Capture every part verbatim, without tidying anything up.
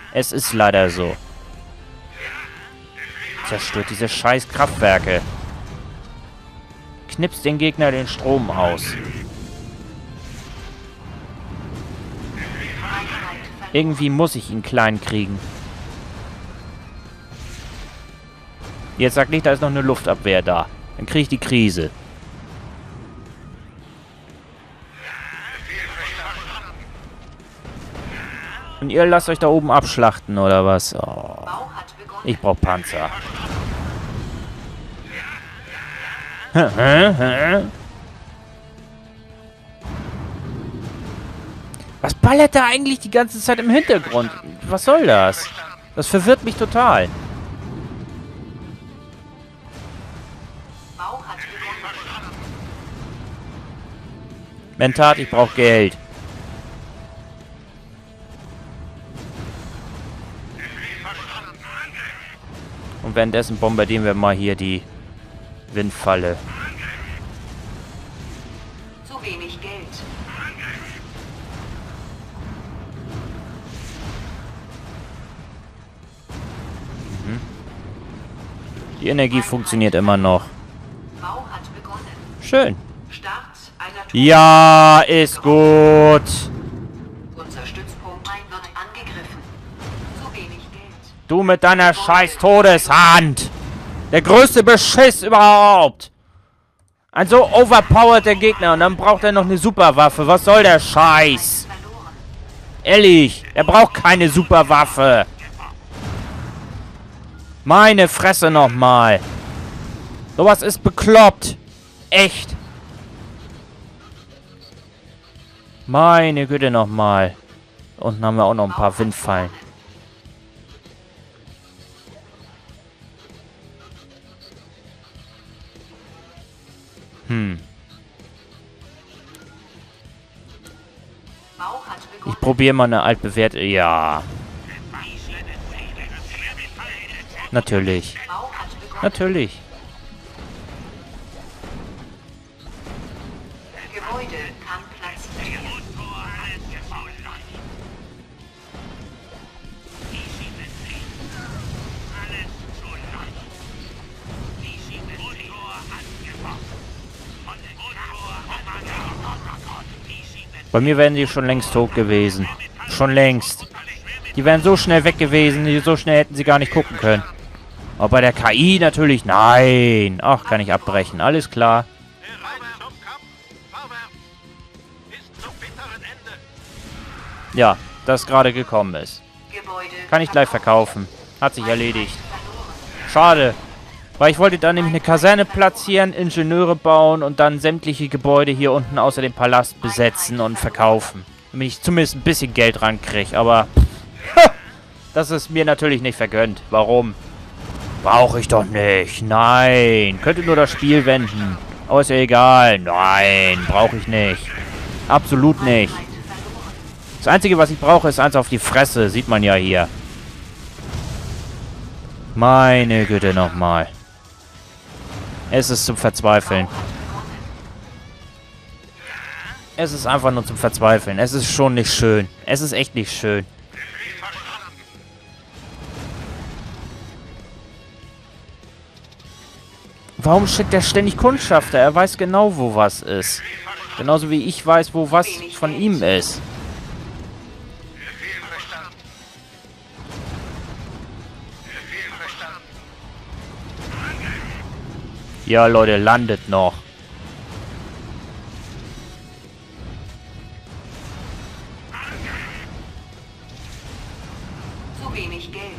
Es ist leider so. Zerstört diese scheiß Kraftwerke. Knipst den Gegner den Strom aus. Irgendwie muss ich ihn klein kriegen. Jetzt sag nicht, da ist noch eine Luftabwehr da. Dann kriege ich die Krise. Und ihr lasst euch da oben abschlachten, oder was? Oh. Ich brauch Panzer. Was ballert da eigentlich die ganze Zeit im Hintergrund? Was soll das? Das verwirrt mich total. Mentat, ich brauche Geld. Und währenddessen bombardieren wir mal hier die Windfalle. Zu wenig Geld. Mhm. Die Energie funktioniert immer noch. Bau hat begonnen. Schön. Start einer Ja, ist gut. Unser Stützpunkt wird angegriffen. Zu wenig Geld. Du mit deiner scheiß Todeshand. Der größte Beschiss überhaupt. Ein so overpowerter Gegner und dann braucht er noch eine Superwaffe. Was soll der Scheiß? Verloren. Ehrlich, er braucht keine Superwaffe. Meine Fresse nochmal. Sowas ist bekloppt. Echt. Meine Güte nochmal. Unten haben wir auch noch ein paar Windfallen. Hm. Bau hat begonnen. Ich probiere mal eine altbewährte... Ja. Natürlich. Bau hat begonnen. Natürlich. Gebäude kann platziert werden. Bei mir wären die schon längst tot gewesen. Schon längst. Die wären so schnell weg gewesen, die so schnell hätten sie gar nicht gucken können. Aber bei der K I natürlich nein. Ach, kann ich abbrechen. Alles klar. Ja, das gerade gekommen ist. Gebäude Kann ich gleich verkaufen. Hat sich erledigt. Schade. Weil ich wollte dann nämlich eine Kaserne platzieren, Ingenieure bauen und dann sämtliche Gebäude hier unten außer dem Palast besetzen und verkaufen. Damit ich zumindest ein bisschen Geld rankriege. Aber ha, das ist mir natürlich nicht vergönnt. Warum? Brauche ich doch nicht. Nein. Könnte nur das Spiel wenden. Aber ist ja egal. Nein, brauche ich nicht. Absolut nicht. Das Einzige, was ich brauche, ist eins auf die Fresse. Sieht man ja hier. Meine Güte nochmal. Es ist zum Verzweifeln. Es ist einfach nur zum Verzweifeln. Es ist schon nicht schön. Es ist echt nicht schön. Warum schickt er ständig Kundschafter? Er weiß genau, wo was ist. Genauso wie ich weiß, wo was von ihm ist. Ja, Leute, landet noch. zu wenig Geld.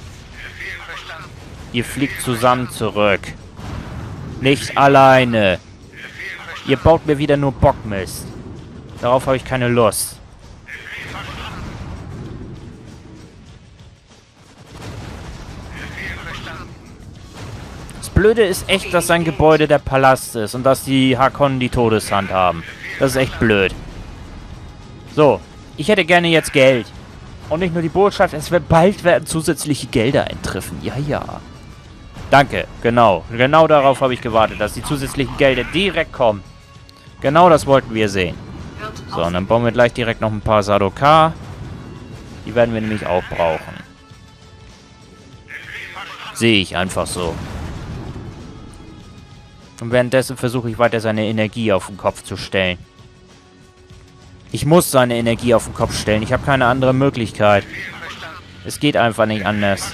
Ihr fliegt zusammen zurück. Nicht alleine. Ihr baut mir wieder nur Bockmist. Darauf habe ich keine Lust. Das Blöde ist echt, dass sein Gebäude der Palast ist und dass die Harkonnen die Todeshand haben. Das ist echt blöd. So, ich hätte gerne jetzt Geld. Und nicht nur die Botschaft, es wird bald werden zusätzliche Gelder eintreffen. Ja, ja. Danke, genau. Genau darauf habe ich gewartet, dass die zusätzlichen Gelder direkt kommen. Genau das wollten wir sehen. So, und dann bauen wir gleich direkt noch ein paar Sadokar. Die werden wir nämlich auch brauchen. Sehe ich einfach so. Und währenddessen versuche ich weiter seine Energie auf den Kopf zu stellen. Ich muss seine Energie auf den Kopf stellen. Ich habe keine andere Möglichkeit. Es geht einfach nicht anders.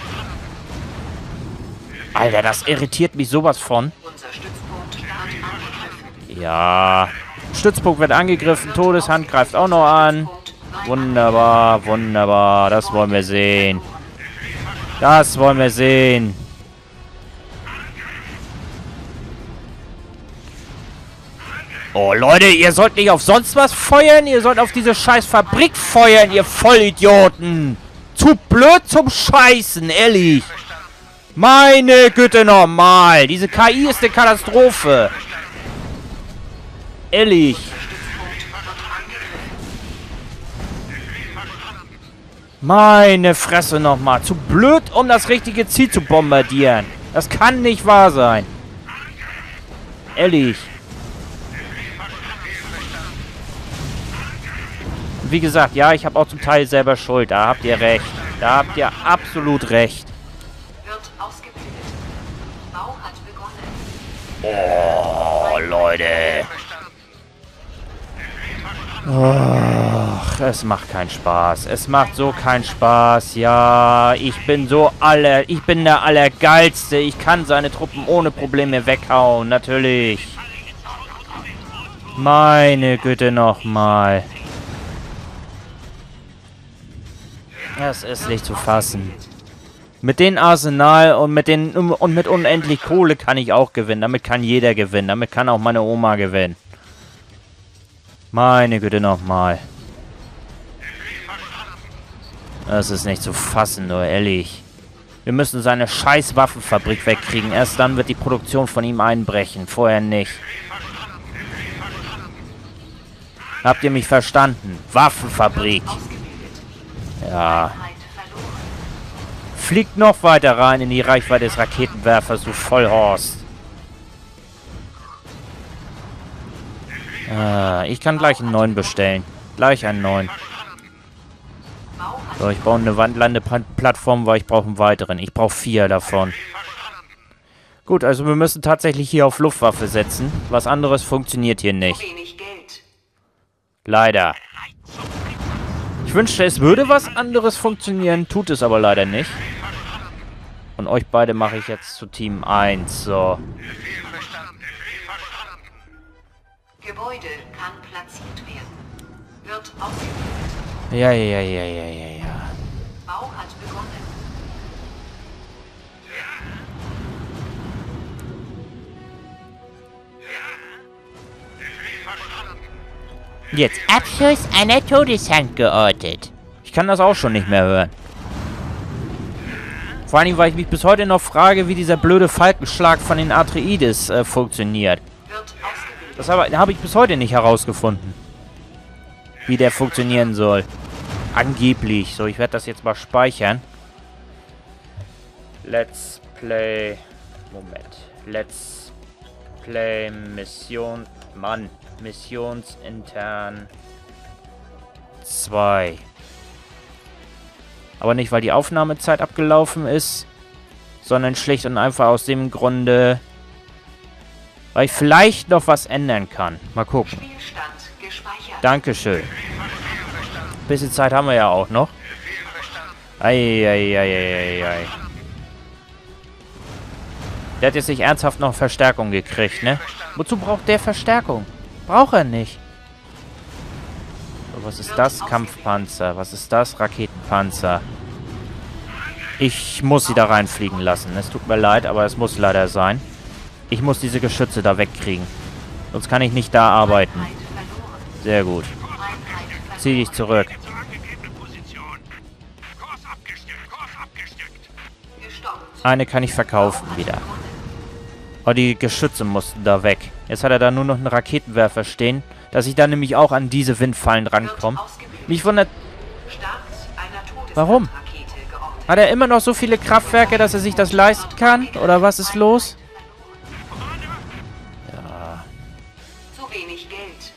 Alter, das irritiert mich sowas von. Unser Stützpunkt wird angegriffen. Ja. Stützpunkt wird angegriffen. Todeshand greift auch noch an. Wunderbar, wunderbar. Das wollen wir sehen. Das wollen wir sehen. Oh, Leute, ihr sollt nicht auf sonst was feuern. Ihr sollt auf diese scheiß Fabrik feuern, ihr Vollidioten. Zu blöd zum Scheißen, ehrlich. Meine Güte, normal. Diese K I ist eine Katastrophe. Ehrlich. Meine Fresse nochmal. Zu blöd, um das richtige Ziel zu bombardieren. Das kann nicht wahr sein. Ehrlich. Wie gesagt, ja, ich habe auch zum Teil selber Schuld. Da habt ihr recht. Da habt ihr absolut recht. Wird ausgebildet. Bau hat begonnen. Oh, Leute. Och, es macht keinen Spaß. Es macht so keinen Spaß. Ja, ich bin so aller... Ich bin der Allergeilste. Ich kann seine Truppen ohne Probleme weghauen. Natürlich. Meine Güte nochmal. Das ist nicht zu fassen. Mit dem Arsenal und mit den und mit unendlich Kohle kann ich auch gewinnen. Damit kann jeder gewinnen. Damit kann auch meine Oma gewinnen. Meine Güte nochmal. Das ist nicht zu fassen, nur ehrlich. Wir müssen seine scheiß Waffenfabrik wegkriegen. Erst dann wird die Produktion von ihm einbrechen. Vorher nicht. Habt ihr mich verstanden? Waffenfabrik. Ja. Fliegt noch weiter rein in die Reichweite des Raketenwerfers, du Vollhorst. Ah, ich kann gleich einen neuen bestellen. Gleich einen neuen. So, ich baue eine Wandlandeplattform, weil ich brauche einen weiteren. Ich brauche vier davon. Gut, also wir müssen tatsächlich hier auf Luftwaffe setzen. Was anderes funktioniert hier nicht. Leider. Ich wünschte, es würde was anderes funktionieren, tut es aber leider nicht. Und euch beide mache ich jetzt zu Team eins. So. Gebäude kann platziert werden. Wird ausgebildet. Ja, ja, ja, ja, ja, ja. Bau hat begonnen. Jetzt Abschuss einer Todeshand geortet. Ich kann das auch schon nicht mehr hören. Vor allem, weil ich mich bis heute noch frage, wie dieser blöde Falkenschlag von den Atreides äh, funktioniert. Das habe hab ich bis heute nicht herausgefunden. Wie der funktionieren soll. Angeblich. So, ich werde das jetzt mal speichern. Let's play... Moment. Let's play Mission... Mann. Missionsintern zwei. Aber nicht, weil die Aufnahmezeit abgelaufen ist, sondern schlicht und einfach aus dem Grunde, weil ich vielleicht noch was ändern kann. Mal gucken. Dankeschön. Ein bisschen Zeit haben wir ja auch noch. Eieieiei. Der hat jetzt nicht ernsthaft noch Verstärkung gekriegt, ne? Wozu braucht der Verstärkung? Braucht er nicht. So, was ist das? Kampfpanzer. Was ist das? Raketenpanzer. Ich muss sie da reinfliegen lassen. Es tut mir leid, aber es muss leider sein. Ich muss diese Geschütze da wegkriegen. Sonst kann ich nicht da arbeiten. Sehr gut. Zieh dich zurück. Eine kann ich verkaufen wieder. Oh, die Geschütze mussten da weg. Jetzt hat er da nur noch einen Raketenwerfer stehen, dass ich da nämlich auch an diese Windfallen rankomme. Mich wundert... Warum? Hat er immer noch so viele Kraftwerke, dass er sich das leisten kann? Oder was ist los? Ja. Zu wenig Geld.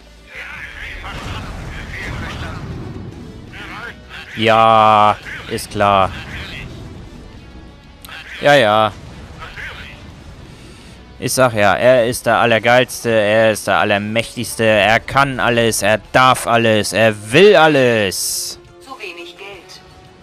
Ja, ist klar. Ja, ja. Ich sag ja, er ist der Allergeilste, er ist der Allermächtigste, er kann alles, er darf alles, er will alles. Zu wenig Geld.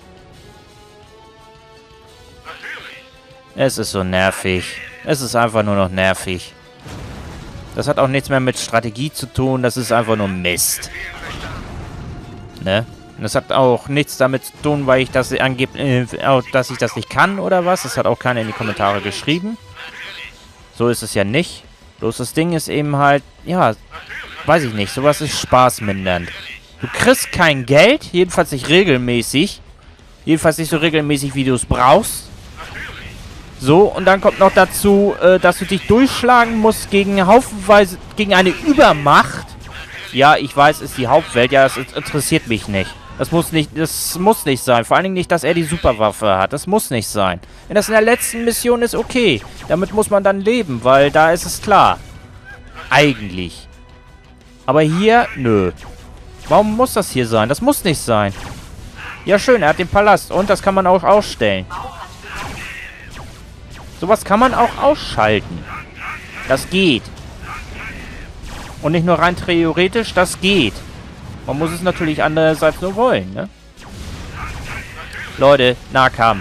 Es ist so nervig. Es ist einfach nur noch nervig. Das hat auch nichts mehr mit Strategie zu tun, das ist einfach nur Mist. Ne? Und das hat auch nichts damit zu tun, weil ich das angebe, äh, dass ich das nicht kann oder was. Das hat auch keiner in die Kommentare geschrieben. So ist es ja nicht. Bloß das Ding ist eben halt, ja, weiß ich nicht, sowas ist spaßmindernd. Du kriegst kein Geld, jedenfalls nicht regelmäßig. Jedenfalls nicht so regelmäßig, wie du es brauchst. So, und dann kommt noch dazu, äh, dass du dich durchschlagen musst gegen haufenweise, gegen eine Übermacht. Ja, ich weiß, ist die Hauptwelt, ja, das interessiert mich nicht. Das muss nicht, das muss nicht sein. Vor allen Dingen nicht, dass er die Superwaffe hat. Das muss nicht sein. Wenn das in der letzten Mission ist, okay. Damit muss man dann leben, weil da ist es klar. Eigentlich. Aber hier, nö. Warum muss das hier sein? Das muss nicht sein. Ja, schön, er hat den Palast. Und das kann man auch ausstellen. Sowas kann man auch ausschalten. Das geht. Und nicht nur rein theoretisch, das geht. Man muss es natürlich andererseits nur wollen, ne? Leute, Nahkampf.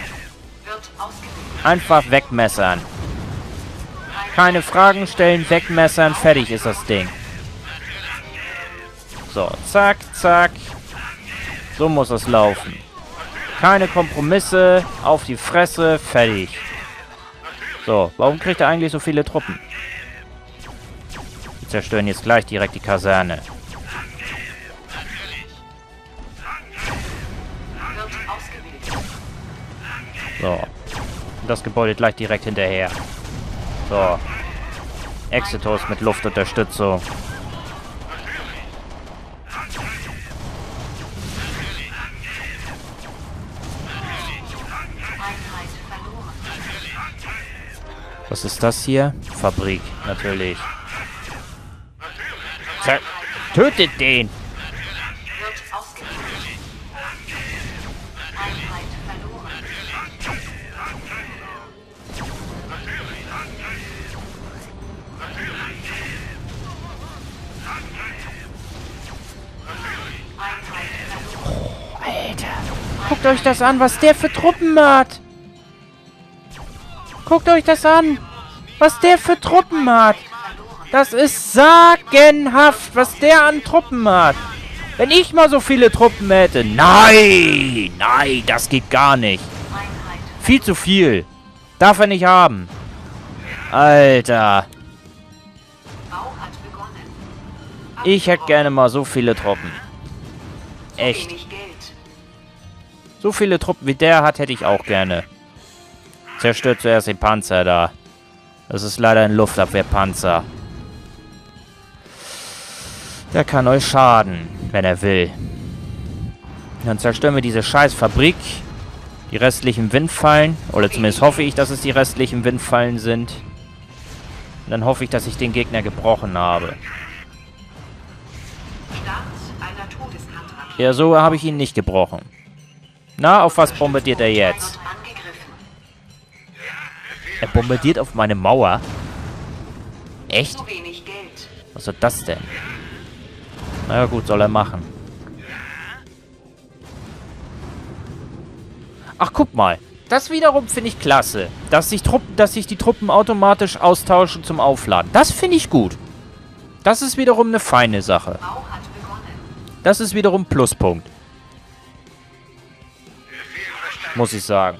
Einfach wegmessern. Keine Fragen stellen, wegmessern, fertig ist das Ding. So, zack, zack. So muss es laufen. Keine Kompromisse, auf die Fresse, fertig. So, warum kriegt er eigentlich so viele Truppen? Wir zerstören jetzt gleich direkt die Kaserne. So. Und das Gebäude gleich direkt hinterher. So. Exitus mit Luftunterstützung. Was ist das hier? Fabrik, natürlich. Zer Tötet den! Guckt euch das an, was der für Truppen hat. Guckt euch das an, was der für Truppen hat. Das ist sagenhaft, was der an Truppen hat. Wenn ich mal so viele Truppen hätte. Nein, nein, das geht gar nicht. Viel zu viel. Darf er nicht haben. Alter. Ich hätte gerne mal so viele Truppen. Echt. So viele Truppen wie der hat, hätte ich auch gerne. Zerstört zuerst den Panzer da. Das ist leider ein Luftabwehrpanzer. Der kann euch schaden, wenn er will. Dann zerstören wir diese scheiß Fabrik. Die restlichen Windfallen. Oder zumindest hoffe ich, dass es die restlichen Windfallen sind. Und dann hoffe ich, dass ich den Gegner gebrochen habe. Ja, so habe ich ihn nicht gebrochen. Na, auf was bombardiert er jetzt? Er bombardiert auf meine Mauer? Echt? Was soll das denn? Na ja, gut, soll er machen. Ach, guck mal. Das wiederum finde ich klasse. Dass sich, Truppen, dass sich die Truppen automatisch austauschen zum Aufladen. Das finde ich gut. Das ist wiederum eine feine Sache. Das ist wiederum Pluspunkt. Muss ich sagen.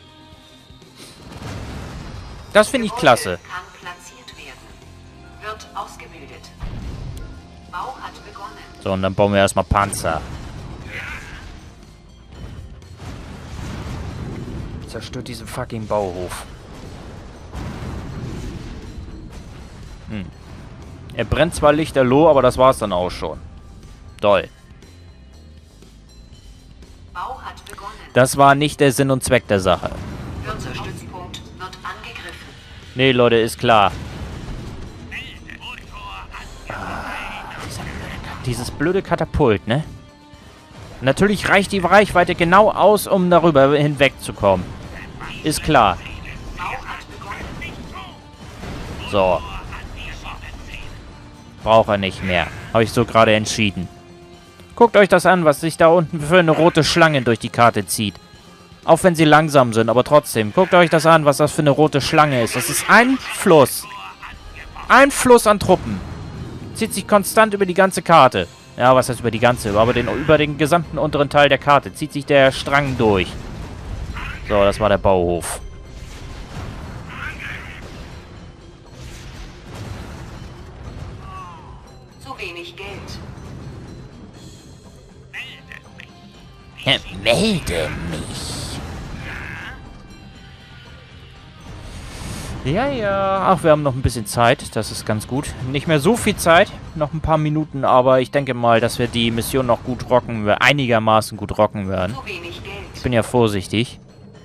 Das finde ich klasse. So, und dann bauen wir erstmal Panzer. Zerstört diesen fucking Bauhof. Hm. Er brennt zwar lichterloh, aber das war's dann auch schon. Toll. Das war nicht der Sinn und Zweck der Sache. Nee, Leute, ist klar. Ah, dieses blöde Katapult, ne? Natürlich reicht die Reichweite genau aus, um darüber hinwegzukommen. Ist klar. Bau hat begonnen. So. Braucht er nicht mehr. Habe ich so gerade entschieden. Guckt euch das an, was sich da unten für eine rote Schlange durch die Karte zieht. Auch wenn sie langsam sind, aber trotzdem. Guckt euch das an, was das für eine rote Schlange ist. Das ist ein Fluss. Ein Fluss an Truppen. Zieht sich konstant über die ganze Karte. Ja, was heißt über die ganze? Aber den, über den gesamten unteren Teil der Karte zieht sich der Strang durch. So, das war der Bauhof. Zu wenig Geld. Ja, melde mich. Ja, ja. Ach, wir haben noch ein bisschen Zeit. Das ist ganz gut. Nicht mehr so viel Zeit. Noch ein paar Minuten, aber ich denke mal, dass wir die Mission noch gut rocken, einigermaßen gut rocken werden. Zu wenig Geld. Ich bin ja vorsichtig.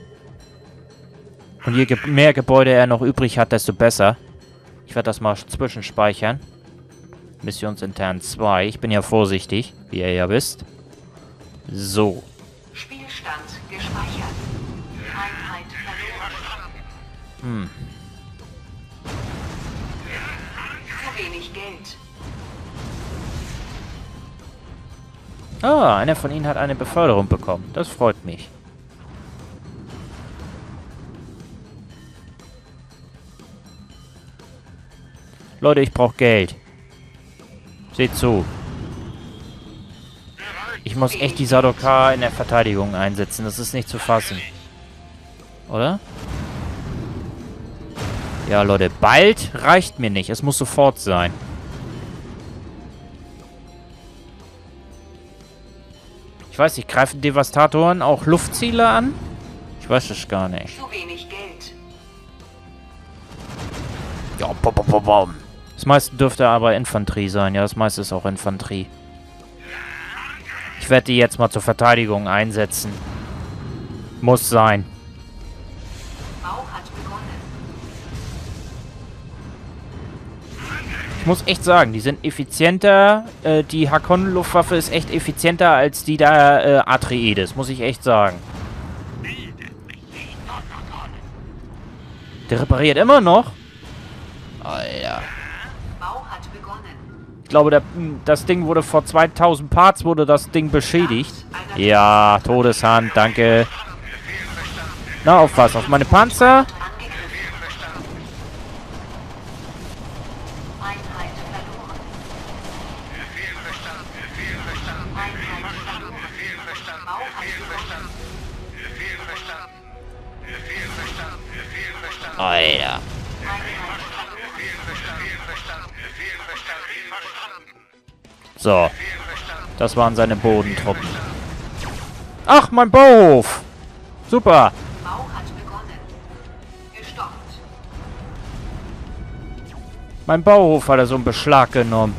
Und je ge mehr Gebäude er noch übrig hat, desto besser. Ich werde das mal zwischenspeichern. Missionsintern zwei. Ich bin ja vorsichtig, wie ihr ja wisst. So. Spielstand gespeichert. Einheit verloren. Hm. Zu wenig Geld. Ah, einer von ihnen hat eine Beförderung bekommen. Das freut mich. Leute, ich brauche Geld. Seht zu. Ich muss echt die Sadokar in der Verteidigung einsetzen. Das ist nicht zu fassen. Oder? Ja, Leute, bald reicht mir nicht. Es muss sofort sein. Ich weiß nicht, greifen Devastatoren auch Luftziele an? Ich weiß es gar nicht. Zu wenig Geld. Ja, bom, bom, bom, bom. Das meiste dürfte aber Infanterie sein. Ja, das meiste ist auch Infanterie. Ich werde die jetzt mal zur Verteidigung einsetzen. Muss sein. Bau hat begonnen. Ich muss echt sagen, die sind effizienter. Äh, die Hakon-Luftwaffe ist echt effizienter als die der äh, Atreides. Muss ich echt sagen. Der repariert immer noch. Alter. Bau hat begonnen. Ich glaube, der, das Ding wurde vor zweitausend Parts wurde das Ding beschädigt. Ja, Todeshand, danke. Na, auf was? Auf meine Panzer? Einheit verloren. Einheit verloren. Bau hat begonnen. Alter. So. Das waren seine Bodentruppen. Ach, mein Bauhof. Super. Bau hat begonnen. Gestoppt. Mein Bauhof hat er so einen Beschlag genommen.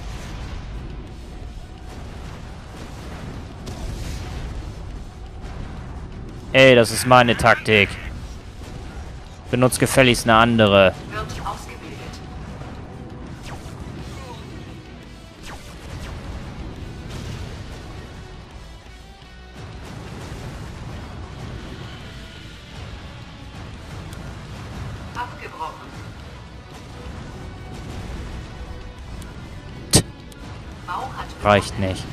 Ey, das ist meine Taktik. Benutzt gefälligst eine andere. Wird ausgebildet. Abgebrochen. Bau hat begonnen. Reicht nicht.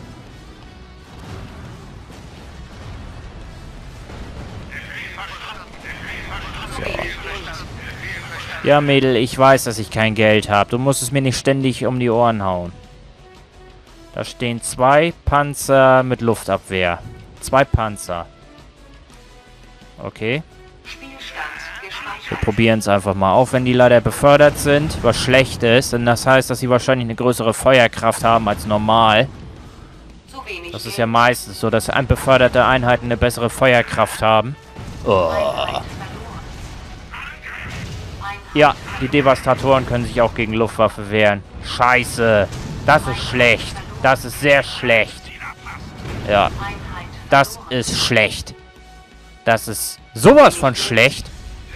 Zu wenig Geld. Ja, Mädel, ich weiß, dass ich kein Geld habe. Du musst es mir nicht ständig um die Ohren hauen. Da stehen zwei Panzer mit Luftabwehr. Zwei Panzer. Okay. Spielstand Wir gespeichert. probieren es einfach mal. Auch wenn die leider befördert sind, was schlecht ist. Denn das heißt, dass sie wahrscheinlich eine größere Feuerkraft haben als normal. Zu wenig Das ist Geld. ja meistens so, dass beförderte Einheiten eine bessere Feuerkraft haben. Oh. Einheit verloren. Einheit Ja, die Devastatoren können sich auch gegen Luftwaffe wehren. Scheiße. Das ist schlecht. Das ist sehr schlecht. Ja, Einheit das verloren. ist schlecht. Das ist sowas von schlecht.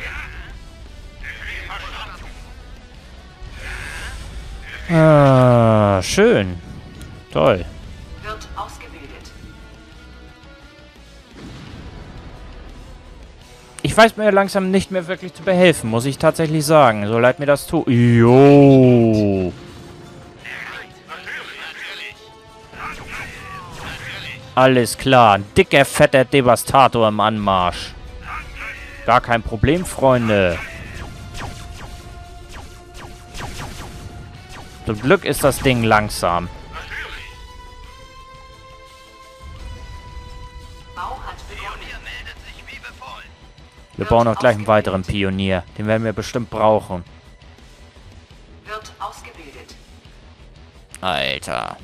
Ah, schön. Toll. Wird ausgebildet. Ich Ich weiß mir langsam nicht mehr wirklich zu behelfen, muss ich tatsächlich sagen. So leid mir das tut. Jo. Alles klar. Ein dicker, fetter Devastator im Anmarsch. Gar kein Problem, Freunde. Zum Glück ist das Ding langsam. Wir bauen auch gleich einen weiteren Pionier. Den werden wir bestimmt brauchen. Wird ausgebildet. Alter.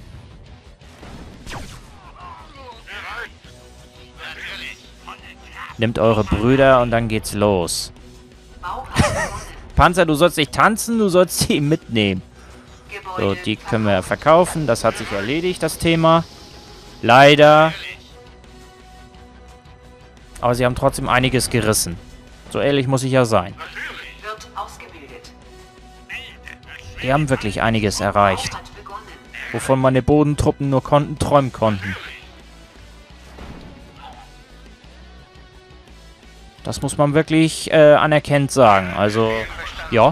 Nehmt eure Brüder und dann geht's los. Panzer, du sollst nicht tanzen, du sollst sie mitnehmen. So, die können wir verkaufen. Das hat sich erledigt, das Thema. Leider. Aber sie haben trotzdem einiges gerissen. So ehrlich muss ich ja sein. Wird ausgebildet. Die haben wirklich einiges erreicht. Wovon meine Bodentruppen nur konnten, träumen konnten. Das muss man wirklich äh, anerkennt sagen. Also, ja.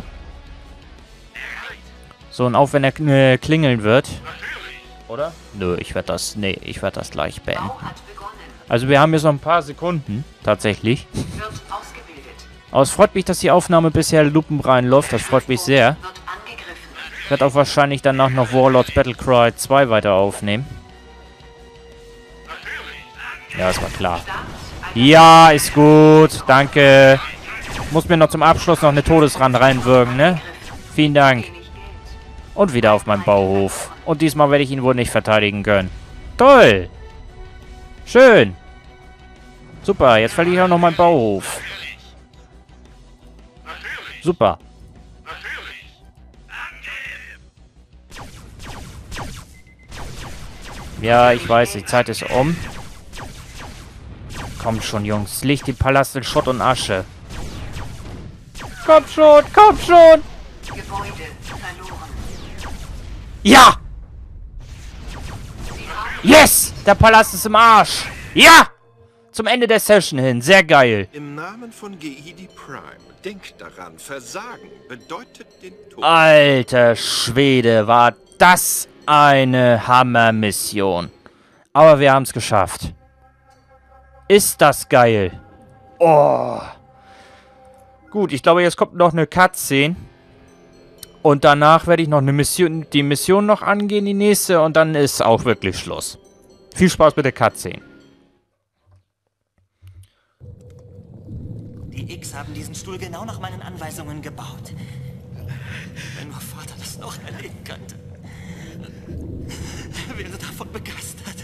So, und auch wenn er äh, klingeln wird. Oder? Nö, ich werde das. Nee, ich werde das gleich beenden. Also wir haben jetzt noch ein paar Sekunden, tatsächlich. Aber es freut mich, dass die Aufnahme bisher lupenrein läuft. Das freut mich sehr. Ich werde auch wahrscheinlich danach noch Warlords Battlecry zwei weiter aufnehmen. Ja, das war klar. Ja, ist gut. Danke. Muss mir noch zum Abschluss noch eine Todesrand reinwürgen, ne? Vielen Dank. Und wieder auf meinem Bauhof. Und diesmal werde ich ihn wohl nicht verteidigen können. Toll. Schön. Super, jetzt verliere ich auch noch meinen Bauhof. Super. Ja, ich weiß, die Zeit ist um. Kommt schon, Jungs. Licht den Palast in Schutt und Asche. Kommt schon, kommt schon. Ja! Yes! Der Palast ist im Arsch! Ja! Zum Ende der Session hin. Sehr geil. Im Namen von Geidi Prime, denk daran, Versagen bedeutet den Tod. Alter Schwede, war das eine Hammermission. Aber wir haben es geschafft. Ist das geil. Oh. Gut, ich glaube, jetzt kommt noch eine Cutscene. Und danach werde ich noch eine Mission, die Mission noch angehen, die nächste. Und dann ist auch wirklich Schluss. Viel Spaß mit der Cutscene. Die X haben diesen Stuhl genau nach meinen Anweisungen gebaut. Wenn nur Vater das noch erleben könnte. Er wäre davon begeistert.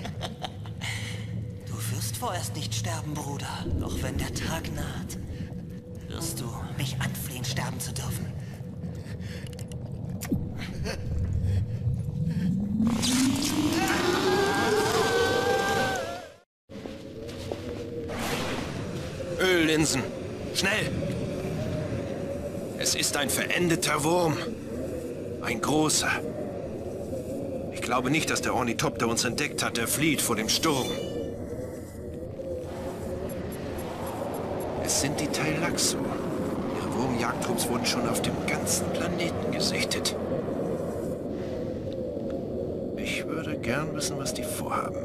Du wirst vorerst nicht sterben, Bruder. Doch wenn der Tag naht, wirst du mich anflehen, sterben zu dürfen. Öllinsen. Schnell! Es ist ein verendeter Wurm. Ein großer. Ich glaube nicht, dass der Ornithopter uns entdeckt hat. Er flieht vor dem Sturm. Es sind die Tailaxu. Ihre Wurmjagdtrupps wurden schon auf dem ganzen Planeten gesichtet. Ich würde gern wissen, was die vorhaben.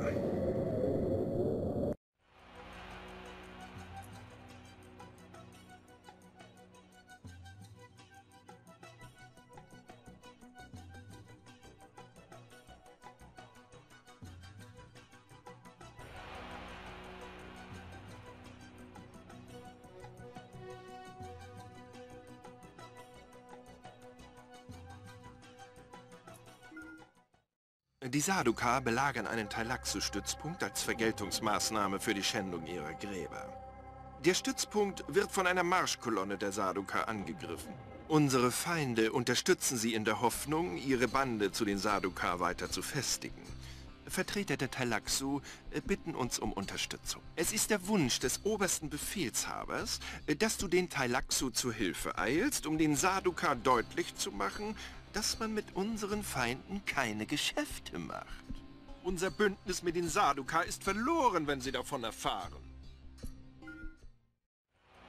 Die Sardaukar belagern einen Tailaxu-Stützpunkt als Vergeltungsmaßnahme für die Schändung ihrer Gräber. Der Stützpunkt wird von einer Marschkolonne der Sardaukar angegriffen. Unsere Feinde unterstützen sie in der Hoffnung, ihre Bande zu den Sardaukar weiter zu festigen. Vertreter der Tailaxu bitten uns um Unterstützung. Es ist der Wunsch des obersten Befehlshabers, dass du den Tailaxu zur Hilfe eilst, um den Sardaukar deutlich zu machen, dass man mit unseren Feinden keine Geschäfte macht. Unser Bündnis mit den Sardaukar ist verloren, wenn sie davon erfahren.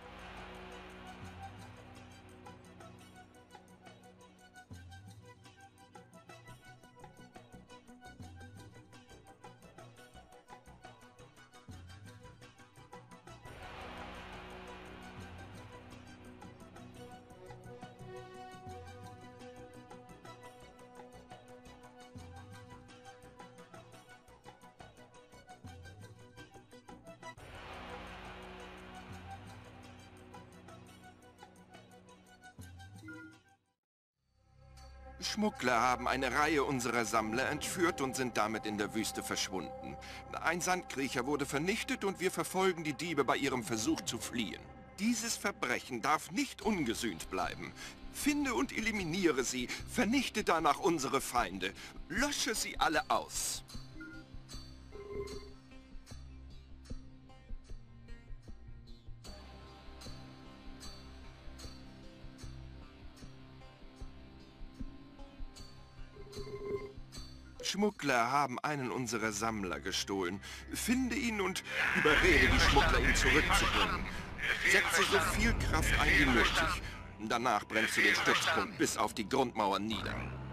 Schmuggler haben eine Reihe unserer Sammler entführt und sind damit in der Wüste verschwunden. Ein Sandkriecher wurde vernichtet und wir verfolgen die Diebe bei ihrem Versuch zu fliehen. Dieses Verbrechen darf nicht ungesühnt bleiben. Finde und eliminiere sie, vernichte danach unsere Feinde, lösche sie alle aus. Schmuggler haben einen unserer Sammler gestohlen. Finde ihn und überrede die Schmuggler, ihn zurückzubringen. Setze so viel Kraft ein wie nötig. Danach bremst du den Stützpunkt bis auf die Grundmauern nieder.